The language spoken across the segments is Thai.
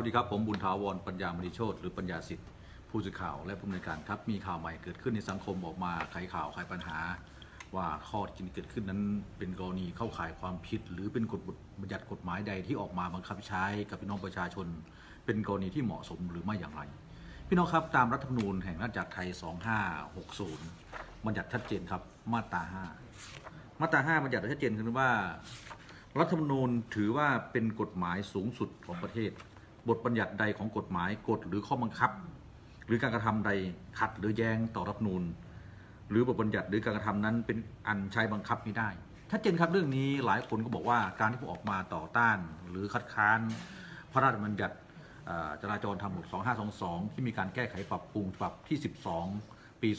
วัสดีครับผมบุญถาวรปัญญามณีโชติหรือปัญญาสิทธิ์ผู้สื่อข่าวและผู้อำนวยการครับมีข่าวใหม่เกิดขึ้นในสังคมออกมาไขข่าวไขปัญหาว่าข้อที่เกิดขึ้นนั้นเป็นกรณีเข้าข่ายความผิดหรือเป็นกฎบัญญัติกฎหมายใดที่ออกมาบังคับใช้กับพี่น้องประชาชนเป็นกรณีที่เหมาะสมหรือไม่อย่างไรพี่น้องครับตามรัฐธรรมนูญแห่งราชอาณาจักรไทย2560บัญญัติชัดเจนครับมาตรา5บัญญัติชัดเจนคือว่ารัฐธรรมนูญถือว่าเป็นกฎหมายสูงสุดของประเทศบทบัญญัติใดของกฎหมายกฎหรือข้อบังคับหรือการกระทำใดขัดหรือแย้งต่อรัฐธรรมนูญหรือบทบัญญัติหรือการกระทำนั้นเป็นอันใช้บังคับไม่ได้ชัดเจนครับเรื่องนี้หลายคนก็บอกว่าการที่ผมออกมาต่อต้านหรือคัดค้านพระราชบัญญัติจราจรทางบก2522ที่มีการแก้ไขปรับปรุงฉบับที่12ปี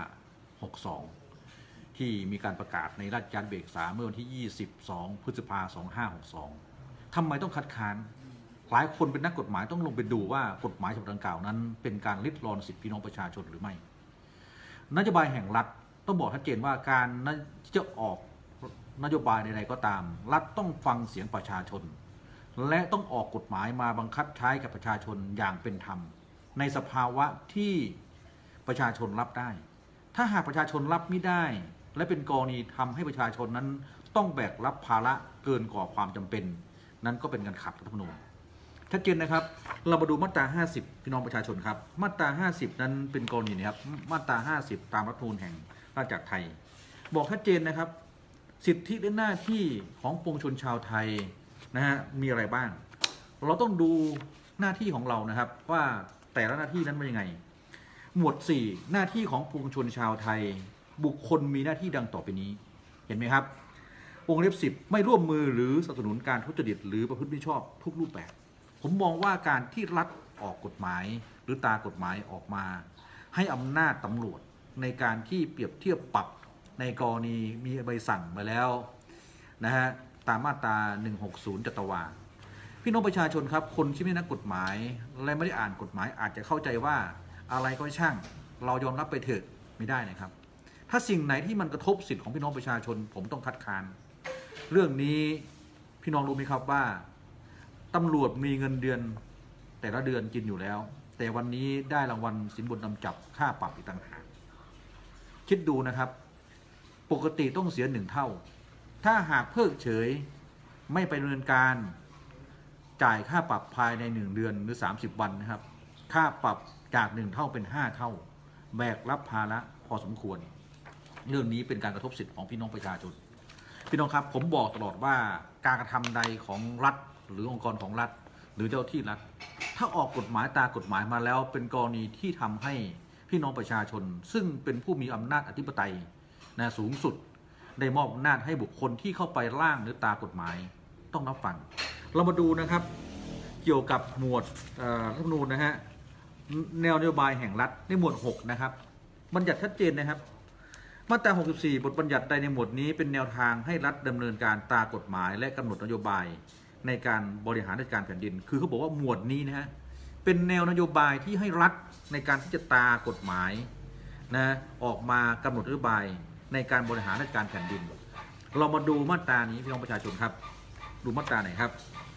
2562ที่มีการประกาศในราชกิจจานุเบกษาเมื่อวันที่22พฤษภาคม2562ทำไมต้องคัดค้านหลายคนเป็นนักกฎหมายต้องลงไปดูว่ากฎหมายฉบับดังกล่าวนั้นเป็นการริดรอนสิทธิพี่น้องประชาชนหรือไม่นโยบายแห่งรัฐต้องบอกชัดเจนว่าการที่จะออกนโยบายใดๆก็ตามรัฐต้องฟังเสียงประชาชนและต้องออกกฎหมายมาบังคับใช้กับประชาชนอย่างเป็นธรรมในสภาวะที่ประชาชนรับได้ถ้าหากประชาชนรับไม่ได้และเป็นกรณีทำให้ประชาชนนั้นต้องแบกรับภาระเกินกว่าความจำเป็นนั้นก็เป็นการขัดรัฐธรรมนูญชัดเจนนะครับเรามาดูมาตรา50พี่น้องประชาชนครับมาตรา50นั้นเป็นกรณีนะครับมาตรา50ตามรัฐธรรมนูญแห่งราชอาณาจักรไทยบอกชัดเจนนะครับสิทธิและหน้าที่ของปวงชนชาวไทยนะฮะมีอะไรบ้างเราต้องดูหน้าที่ของเรานะครับว่าแต่ละหน้าที่นั้นเป็นยังไงหมวด4หน้าที่ของปวงชนชาวไทยบุคคลมีหน้าที่ดังต่อไปนี้เห็นไหมครับวงเล็บ10ไม่ร่วมมือหรือสนับสนุนการทุจริตหรือประพฤติมิชอบทุกรูปแบบผมมองว่าการที่รัฐออกกฎหมายหรือตากฎหมายออกมาให้อำนาจตำรวจในการที่เปรียบเทียบปรับในกรณีมีใบสั่งมาแล้วนะฮะตามมาตรา160จตวาพี่น้องประชาชนครับคนที่ไม่นักกฎหมายและไม่ได้อ่านกฎหมายอาจจะเข้าใจว่าอะไรก็ช่างเรายอมรับไปเถอะไม่ได้นะครับถ้าสิ่งไหนที่มันกระทบสิทธิของพี่น้องประชาชนผมต้องคัดค้านเรื่องนี้พี่น้องรู้ไหมครับว่าตำรวจมีเงินเดือนแต่ละเดือนกินอยู่แล้วแต่วันนี้ได้รางวัลสินบนนำจับค่าปรับอีกต่างหากคิดดูนะครับปกติต้องเสีย1เท่าถ้าหากเพิกเฉยไม่ไปดำเนินการจ่ายค่าปรับภายใน1เดือนหรือ30วันนะครับค่าปรับจาก1เท่าเป็น5เท่าแบกรับภาระพอสมควรเรื่องนี้เป็นการกระทบสิทธิของพี่น้องประชาชนพี่น้องครับผมบอกตลอดว่าการกระทำใดของรัฐหรือองค์กรของรัฐหรือเจ้าที่รัฐถ้าออกกฎหมายตามกฎหมายมาแล้วเป็นกรณีที่ทำให้พี่น้องประชาชนซึ่งเป็นผู้มีอำนาจอธิปไตยนะสูงสุดได้มอบอำนาจให้บุคคลที่เข้าไปร่างหรือตามกฎหมายต้องรับฟังเรามาดูนะครับเกี่ยวกับหมวดรัฐธรรมนูญนะฮะแนวนโยบายแห่งรัฐในหมวด6นะครับบัญญัติชัดเจนนะครับมาตรา64บทบัญญัติใดในหมวดนี้เป็นแนวทางให้รัฐดำเนินการตามกฎหมายและกำหนดนโยบายในการบริหารราชการแผ่นดินคือเขาบอกว่าหมวดนี้นะฮะเป็นแนวนโยบายที่ให้รัฐในการที่จะตามกฎหมายนะออกมากำหนดนโยบายในการบริหารราชการแผ่นดินเรามาดูมาตรานี้พี่น้องประชาชนครับดูมาตราไหนครับ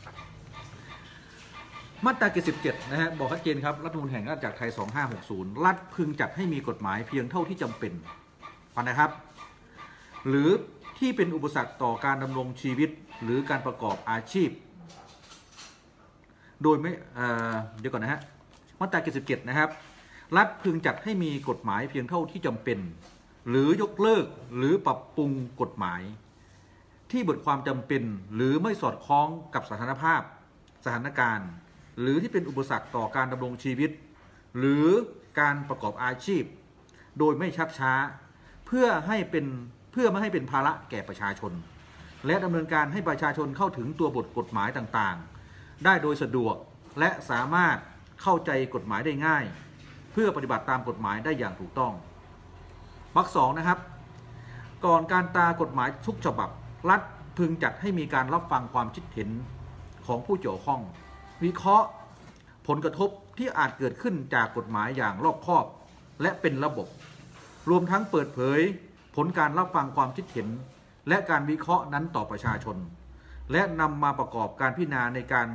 มาตรา77นะฮะบอกชัดเจนครับรัฐธรรมนูญแห่งราชอาณาจักรไทย2560รัฐพึงจัดให้มีกฎหมายเพียงเท่าที่จำเป็นนะครับหรือที่เป็นอุปสรรคต่อการดำรงชีวิตหรือการประกอบอาชีพโดยไม่เดี๋ยวก่อนนะฮะมาตรา77นะครับรัฐพึงจัดให้มีกฎหมายเพียงเท่าที่จำเป็นหรือยกเลิกหรือปรับปรุงกฎหมายที่บทความจำเป็นหรือไม่สอดคล้องกับสถานการณ์หรือที่เป็นอุปสรรคต่อการดำรงชีวิตหรือการประกอบอาชีพโดยไม่ชักช้าเพื่อไม่ให้เป็นภาระแก่ประชาชนและดำเนินการให้ประชาชนเข้าถึงตัวบทกฎหมายต่างๆได้โดยสะดวกและสามารถเข้าใจกฎหมายได้ง่ายเพื่อปฏิบัติตามกฎหมายได้อย่างถูกต้องวรรค2นะครับก่อนการตากฎหมายทุกฉบับรัฐพึงจัดให้มีการรับฟังความคิดเห็นของผู้เกี่ยวข้องวิเคราะห์ผลกระทบที่อาจเกิดขึ้นจากกฎหมายอย่างรอบคอบและเป็นระบบรวมทั้งเปิดเผยผลการรับฟังความคิดเห็นและการวิเคราะห์นั้นต่อประชาชนและนำมาประกอบการพิจารณาในการ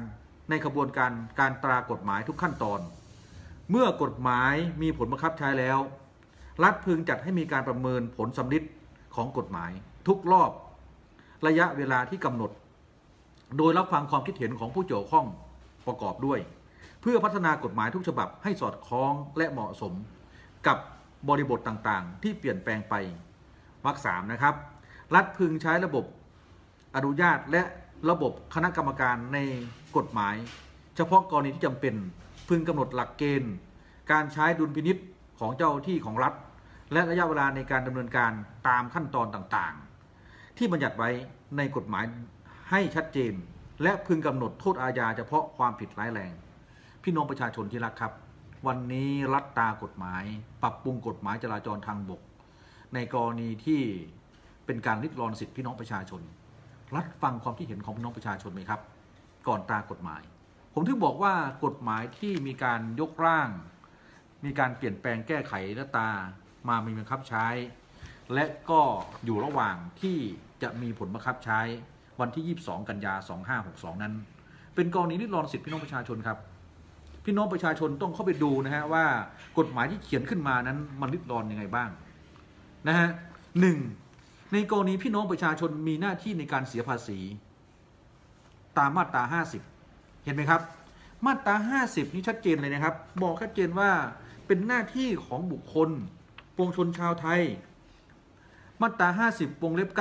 ในกระบวนการตรากฎหมายทุกขั้นตอนเมื่อกฎหมายมีผลบังคับใช้แล้วรัฐพึงจัดให้มีการประเมินผลสำลิดของกฎหมายทุกรอบระยะเวลาที่กำหนดโดยรับฟังความคิดเห็นของผู้เกี่ยวข้องประกอบด้วยเพื่อพัฒนากฎหมายทุกฉบับให้สอดคล้องและเหมาะสมกับบริบทต่างๆที่เปลี่ยนแปลงไปวรรค 3นะครับรัฐพึงใช้ระบบอนุญาตและระบบคณะกรรมการในกฎหมายเฉพาะกรณีที่จำเป็นพึงกำหนดหลักเกณฑ์การใช้ดุลพินิจของเจ้าหน้าที่ของรัฐและระยะเวลาในการดำเนินการตามขั้นตอนต่างๆที่บัญญัติไว้ในกฎหมายให้ชัดเจนและพึงกำหนดโทษอาญาเฉพาะความผิดร้ายแรงพี่น้องประชาชนที่รักครับวันนี้รัฐตากฎหมายปรับปรุงกฎหมายจราจรทางบกในกรณีที่เป็นการริดรอนสิทธิพี่น้องประชาชนรัฐฟังความคิดเห็นของพี่น้องประชาชนไหมครับก่อนตากฎหมายผมถึงบอกว่ากฎหมายที่มีการยกร่างมีการเปลี่ยนแปลงแก้ไขและตามามีบังคับใช้และก็อยู่ระหว่างที่จะมีผลบังคับใช้วันที่ 22 กันยา 2562 นั้นเป็นกรณีริดรอนสิทธิพี่น้องประชาชนครับพี่น้องประชาชนต้องเข้าไปดูนะฮะว่ากฎหมายที่เขียนขึ้นมานั้นมันริดรอนยังไงบ้างนะฮะ 1. ในกรณีพี่น้องประชาชนมีหน้าที่ในการเสียภาษีตามมาตรา 50 เห็นไหมครับมาตรา 50 นี่ชัดเจนเลยนะครับบอกชัดเจนว่าเป็นหน้าที่ของบุคคลปวงชนชาวไทยมาตรา 50 วงเล็บ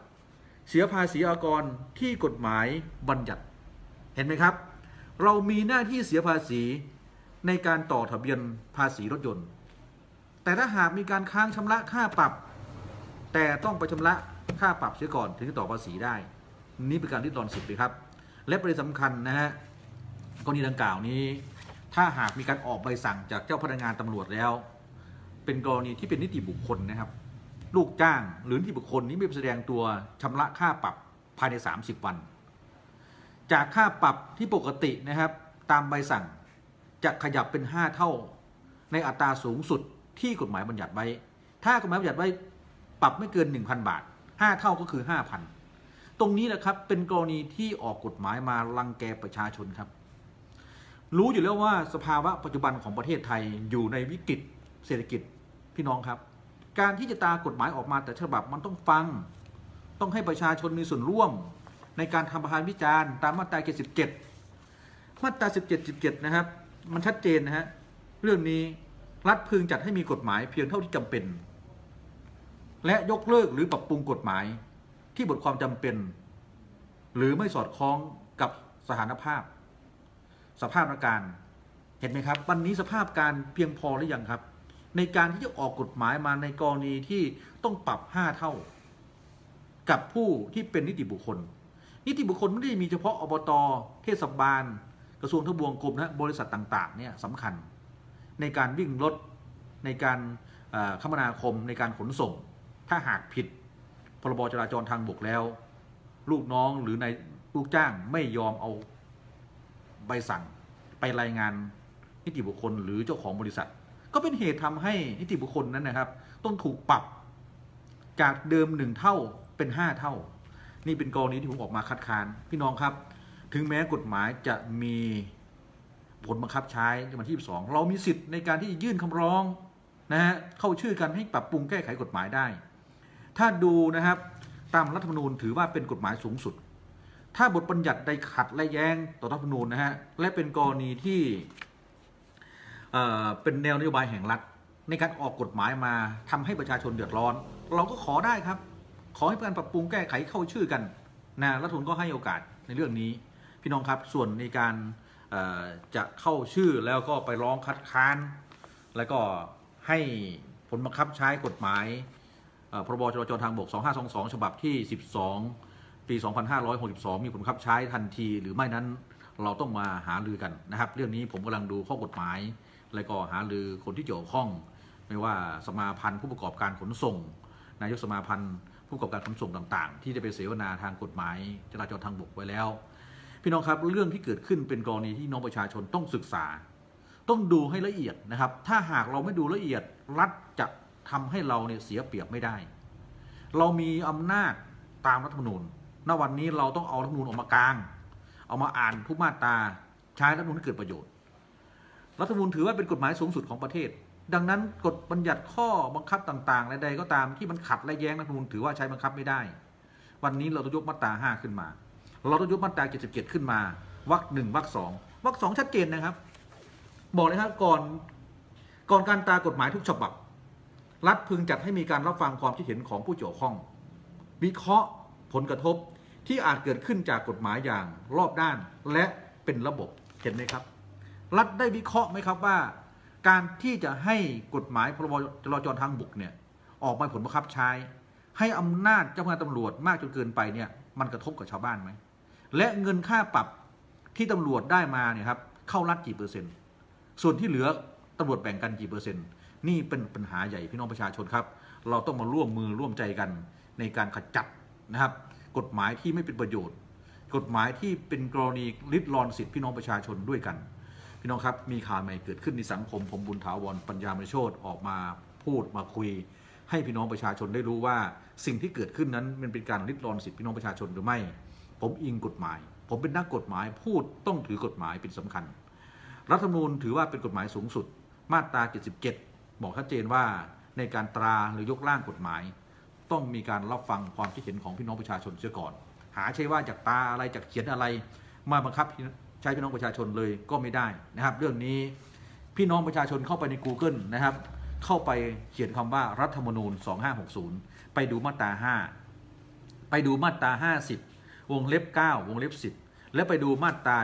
9 เสียภาษีอากรที่กฎหมายบัญญัติเห็นไหมครับเรามีหน้าที่เสียภาษีในการต่อทะเบียนภาษีรถยนต์แต่ถ้าหากมีการค้างชำระค่าปรับแต่ต้องไปชำระค่าปรับเสียก่อนถึงจะต่อภาษีได้นี่เป็นการริดรอนสิทธิ์เลยครับและประเด็นสำคัญนะฮะกรณีดังกล่าวนี้ถ้าหากมีการออกใบสั่งจากเจ้าพนักงานตำรวจแล้วเป็นกรณีที่เป็นนิติบุคคลนะครับลูกจ้างหรือนิติบุคคลนี้ไม่แสดงตัวชำระค่าปรับภายใน30 วันจากค่าปรับที่ปกตินะครับตามใบสั่งจะขยับเป็น5 เท่าในอัตราสูงสุดที่กฎหมายบัญญัติไว้ถ้ากฎหมายบัญญัติไว้ปรับไม่เกิน 1,000 บาท5 เท่าก็คือ 5,000 ตรงนี้แหละครับเป็นกรณีที่ออกกฎหมายมารังแกประชาชนครับรู้อยู่แล้วว่าสภาวะปัจจุบันของประเทศไทยอยู่ในวิกฤตเศรษฐกิจพี่น้องครับการที่จะตากฎหมายออกมาแต่ฉบับมันต้องฟังต้องให้ประชาชนมีส่วนร่วมในการทำประธานวิจารณ์ตามมาตรา 77 มาตรา 17 นะครับมันชัดเจนนะฮะเรื่องนี้รัฐพึงจัดให้มีกฎหมายเพียงเท่าที่จำเป็นและยกเลิกหรือปรับปรุงกฎหมายที่บทความจำเป็นหรือไม่สอดคล้องกับสถานภาพสภาพการเห็นไหมครับวันนี้สภาพการเพียงพอหรือยังครับในการที่จะออกกฎหมายมาในกรณีที่ต้องปรับ5 เท่ากับผู้ที่เป็นนิติบุคคลนิติบุคคลไม่ได้มีเฉพาะอบต.เทศบาลกระทรวงทบวงกรมนะบริษัทต่างๆเนี่ยสำคัญในการวิ่งรถในการคมนาคมในการขนส่งถ้าหากผิดพรบจราจรทางบกแล้วลูกน้องหรือในลูกจ้างไม่ยอมเอาใบสั่งไปรายงานนิติบุคคลหรือเจ้าของบริษัทก็เป็นเหตุทำให้นิติบุคคลนั้นนะครับต้องถูกปรับจากเดิม1 เท่าเป็น5 เท่านี่เป็นกรณีที่ผมออกมาคัดค้านพี่น้องครับถึงแม้กฎหมายจะมีผลบังคับใช้ในวันที่ 22เรามีสิทธิ์ในการที่จะยื่นคำร้องนะฮะเข้าชื่อกันให้ปรับปรุงแก้ไขกฎหมายได้ถ้าดูนะครับตามรัฐธรรมนูญถือว่าเป็นกฎหมายสูงสุดถ้าบทบัญญัติใดขัดและแย้งต่อรัฐธรรมนูญนะฮะและเป็นกรณีที่เป็นแนวนโยบายแห่งรัฐในการออกกฎหมายมาทำให้ประชาชนเดือดร้อนเราก็ขอได้ครับขอให้การปรับปรุงแก้ไขเข้าชื่อกันนะรัฐธรรมนูญก็ให้โอกาสในเรื่องนี้พี่น้องครับส่วนในการจะเข้าชื่อแล้วก็ไปร้องคัดค้านแล้วก็ให้ผลบังคับใช้กฎหมายพรบจราจรทางบก 2522 ฉบับที่ 12 ปี 2562 มีผลบังคับใช้ทันทีหรือไม่นั้นเราต้องมาหารือกันนะครับเรื่องนี้ผมกำลังดูข้อกฎหมายแล้วก็หารือคนที่เกี่ยวข้องไม่ว่าสมาพันธ์ผู้ประกอบการขนส่งนายกสมาพันธ์ผู้ประกอบการขนส่งต่างๆที่จะไปเสวนาทางกฎหมายจราจรทางบกไว้แล้วพี่น้องครับเรื่องที่เกิดขึ้นเป็นกรณีที่น้องประชาชนต้องศึกษาต้องดูให้ละเอียดนะครับถ้าหากเราไม่ดูละเอียดรัฐจะทำให้เราเนี่ยเสียเปรียบไม่ได้เรามีอำนาจตามรัฐธรรมนูญณวันนี้เราต้องเอารัฐธรรมนูญออกมากลางเอามาอ่านทุกมาตราใช้รัฐธรรมนูญให้เกิดประโยชน์รัฐธรรมนูญถือว่าเป็นกฎหมายสูงสุดของประเทศดังนั้นกฎบัญญัติข้อบังคับต่างๆใดๆก็ตามที่มันขัดและแย้งรัฐธรรมนูญถือว่าใช้บังคับไม่ได้วันนี้เราต้องยกมาตรา5ขึ้นมาเราต้องยกมาตรา77ขึ้นมาวรรค1วรรค2วรรค2ชัดเจนนะครับบอกเลยครับก่อนการตรากฎหมายทุกฉบับรัฐพึงจัดให้มีการรับฟังความคิดเห็นของผู้เกี่ยวข้องวิเคราะห์ผลกระทบที่อาจเกิดขึ้นจากกฎหมายอย่างรอบด้านและเป็นระบบเห็นไหมครับรัฐได้วิเคราะห์ไหมครับว่าการที่จะให้กฎหมายพรบจราจรทางบกเนี่ยออกมาผลบังคับใช้ให้อำนาจเจ้าพนักงานตำรวจมากจนเกินไปเนี่ยมันกระทบกับชาวบ้านไหมและเงินค่าปรับที่ตำรวจได้มาเนี่ยครับเข้ารัฐกี่เปอร์เซ็นต์ส่วนที่เหลือตำรวจแบ่งกันกี่เปอร์เซ็นต์นี่เป็นปัญหาใหญ่พี่น้องประชาชนครับเราต้องมาร่วมมือร่วมใจกันในการขจัดนะครับกฎหมายที่ไม่เป็นประโยชน์กฎหมายที่เป็นกรณีริดรอนสิทธิพี่น้องประชาชนด้วยกันพี่น้องครับมีข่าวใหม่เกิดขึ้นในสังคมผมบุญถาวรปัญญามณีโชติออกมาพูดมาคุยให้พี่น้องประชาชนได้รู้ว่าสิ่งที่เกิดขึ้นนั้นมันเป็นการริดรอนสิทธิพี่น้องประชาชนหรือไม่ผมอิงกฎหมายผมเป็นนักกฎหมายพูดต้องถือกฎหมายเป็นสำคัญรัฐธรรมนูญถือว่าเป็นกฎหมายสูงสุดมาตรา77บอกชัดเจนว่าในการตราหรือยกร่างกฎหมายต้องมีการรับฟังความคิดเห็นของพี่น้องประชาชนเสียก่อนหาใช่ว่าจากตาอะไรจากเขียนอะไรมาบังคับใช้พี่น้องประชาชนเลยก็ไม่ได้นะครับเรื่องนี้พี่น้องประชาชนเข้าไปใน Google นะครับเข้าไปเขียนคำว่ารัฐธรรมนูญ2560ไปดูมาตรา5ไปดูมาตรา50วงเล็บ9วงเล็บ10และไปดูมาตรา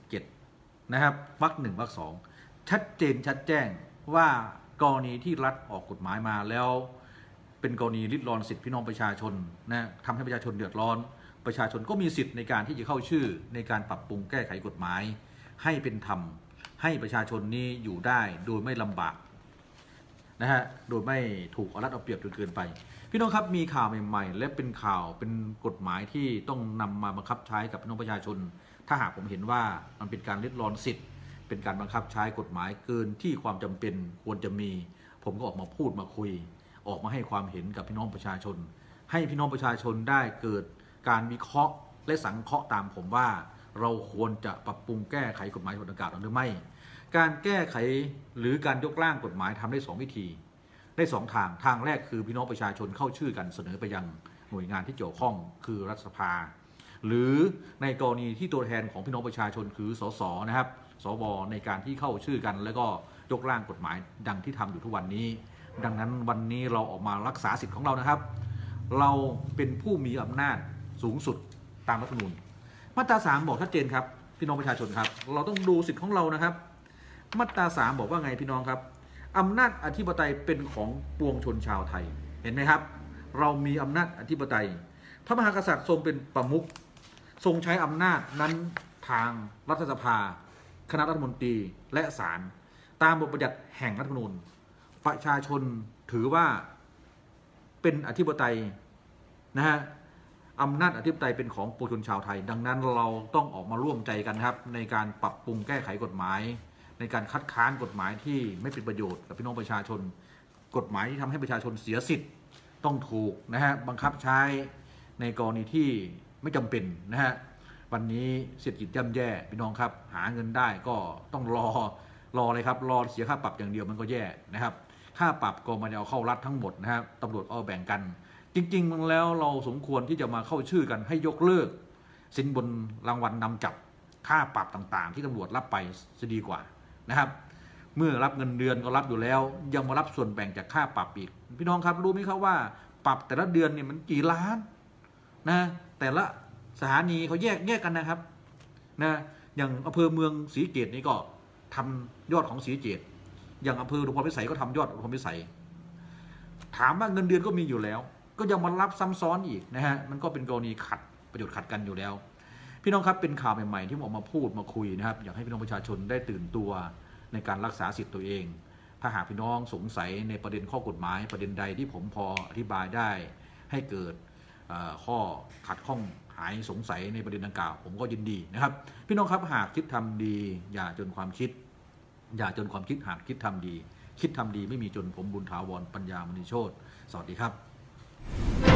77นะครับวรรค1วรรค2ชัดเจนชัดแจ้งว่ากรณีที่รัฐออกกฎหมายมาแล้วเป็นกรณีริดรอนสิทธิพี่น้องประชาชนนะทำให้ประชาชนเดือดร้อนประชาชนก็มีสิทธิ์ในการที่จะเข้าชื่อในการปรับปรุงแก้ไขกฎหมายให้เป็นธรรมให้ประชาชนนี้อยู่ได้โดยไม่ลำบากนะฮะโดยไม่ถูกเอารัดเอาเปรียบจนเกินไปพี่น้องครับมีข่าวใหม่ๆและเป็นข่าวเป็นกฎหมายที่ต้องนำมาบังคับใช้กับพี่น้องประชาชนถ้าหากผมเห็นว่ามันเป็นการริดรอนสิทธิ์เป็นการบังคับใช้กฎหมายเกินที่ความจำเป็นควรจะมีผมก็ออกมาพูดมาคุยออกมาให้ความเห็นกับพี่น้องประชาชนให้พี่น้องประชาชนได้เกิดการวิเคราะห์และสังเคราะห์ตามผมว่าเราควรจะปรับปรุงแก้ไขกฎหมายฉบับดังกล่าวหรือไม่การแก้ไขหรือการยกร่างกฎหมายทำได้2วิธีได้2ทางแรกคือพี่น้องประชาชนเข้าชื่อกันเสนอไปยังหน่วยงานที่เกี่ยวข้องคือรัฐสภาหรือในกรณีที่ตัวแทนของพี่น้องประชาชนคือสสนะครับสวในการที่เข้าชื่อกันแล้วก็ยกร่างกฎหมายดังที่ทำอยู่ทุกวันนี้ดังนั้นวันนี้เราออกมารักษาสิทธิ์ของเรานะครับเราเป็นผู้มีอำนาจสูงสุดตามรัฐธรรมนูญมาตรา3บอกชัดเจนครับพี่น้องประชาชนครับเราต้องดูสิทธิ์ของเรานะครับมาตรา3บอกว่าไงพี่น้องครับอำนาจอธิปไตยเป็นของปวงชนชาวไทยเห็นไหมครับเรามีอำนาจอธิปไตยพระมหากษัตริย์ทรงเป็นประมุขทรงใช้อำนาจนั้นทางรัฐสภาคณะรัฐมนตรีและศาลตามบทบัญญัติแห่งรัฐธรรมนูญประชาชนถือว่าเป็นอธิปไตยนะฮะอำนาจอธิปไตยเป็นของปวงชนชาวไทยดังนั้นเราต้องออกมาร่วมใจกันครับในการปรับปรุงแก้ไขกฎหมายในการคัดค้านกฎหมายที่ไม่เป็นประโยชน์กับพี่น้องประชาชนกฎหมายที่ทำให้ประชาชนเสียสิทธิ์ต้องถูกนะฮะบังคับใช้ในกรณีที่ไม่จำเป็นนะฮะวันนี้เศรษฐกิจย่ำแย่พี่น้องครับหาเงินได้ก็ต้องรอเลยครับรอเสียค่าปรับอย่างเดียวมันก็แย่นะครับค่าปรับก็มันเอาเข้ารัฐทั้งหมดนะครับตำรวจเอาแบ่งกันจริงๆแล้วเราสมควรที่จะมาเข้าชื่อกันให้ยกเลิกสินบนรางวัลนำจับค่าปรับต่างๆที่ตำรวจรับไปจะดีกว่านะครับเมื่อรับเงินเดือนก็รับอยู่แล้วยังมารับส่วนแบ่งจากค่าปรับอีกพี่น้องครับรู้ไหมครับว่าปรับแต่ละเดือนเนี่ยมันกี่ล้านนะแต่ละสถานีเขาแยกกันนะครับนะอย่างอำเภอเมืองศรีเกตนี่ก็ทำยอดของศรีเกตอย่างอำเภออุทุมพิสัยก็ทำยอดอุทุมพิสัยถามว่าเงินเดือนก็มีอยู่แล้วก็ยังมารับซ้ำซ้อนอีกนะฮะมันก็เป็นกรณีขัดประโยชน์ขัดกันอยู่แล้วพี่น้องครับเป็นข่าวใหม่ๆที่ผมออกมาพูดมาคุยนะครับอยากให้พี่น้องประชาชนได้ตื่นตัวในการรักษาสิทธิ์ตัวเองถ้าหากพี่น้องสงสัยในประเด็นข้อกฎหมายประเด็นใดที่ผมพออธิบายได้ให้เกิดข้อขัดข้องหายสงสัยในประเด็นดังกล่าวผมก็ยินดีนะครับพี่น้องครับหากคิดทำดีอย่าจนความคิดอย่าจนความคิดหากคิดทำดีไม่มีจนผมบุญถาวรปัญญามณีโชติสวัสดีครับ